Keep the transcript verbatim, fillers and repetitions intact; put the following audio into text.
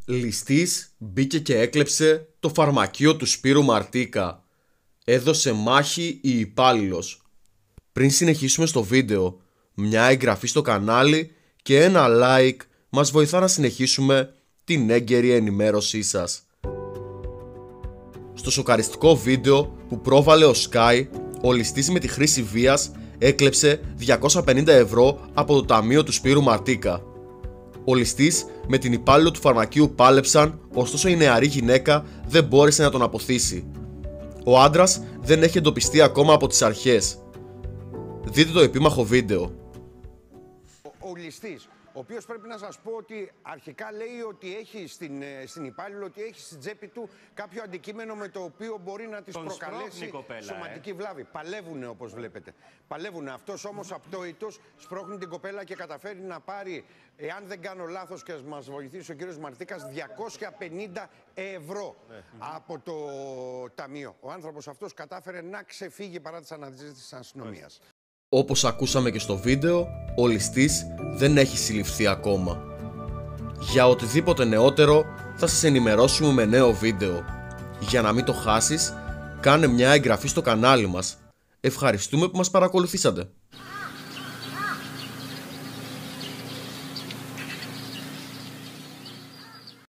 Ληστής μπήκε και έκλεψε το φαρμακείο του Σπύρου Μαρτίκα. Έδωσε μάχη η υπάλληλος. Πριν συνεχίσουμε στο βίντεο, μια εγγραφή στο κανάλι και ένα like μας βοηθά να συνεχίσουμε την έγκαιρη ενημέρωσή σας. Στο σοκαριστικό βίντεο που πρόβαλε ο Sky, ο ληστής με τη χρήση βίας έκλεψε διακόσια πενήντα ευρώ από το ταμείο του Σπύρου Μαρτίκα. Ο ληστής με την υπάλληλο του φαρμακείου πάλεψαν, ωστόσο η νεαρή γυναίκα δεν μπόρεσε να τον αποθήσει. Ο άντρας δεν έχει εντοπιστεί ακόμα από τις αρχές. Δείτε το επίμαχο βίντεο. Ο, ο ληστής, ο οποίος πρέπει να σας πω ότι αρχικά λέει ότι έχει στην, στην υπάλληλο, ότι έχει στην τσέπη του κάποιο αντικείμενο με το οποίο μπορεί να της τον προκαλέσει κοπέλα, σωματική ε. βλάβη. Παλεύουνε, όπως βλέπετε. Παλεύουνε. Αυτός όμως απτόητος σπρώχνει την κοπέλα και καταφέρει να πάρει, εάν δεν κάνω λάθος και μας βοηθήσει ο κύριος Μαρτίκας, διακόσια πενήντα ευρώ ναι. από το ταμείο. Ο άνθρωπος αυτός κατάφερε να ξεφύγει παρά τις αναζητήσεις της αστυνομίας. Όπως ακούσαμε και στο βίντεο, ο ληστής δεν έχει συλληφθεί ακόμα. Για οτιδήποτε νεότερο θα σας ενημερώσουμε με νέο βίντεο. Για να μην το χάσεις, κάνε μια εγγραφή στο κανάλι μας. Ευχαριστούμε που μας παρακολουθήσατε.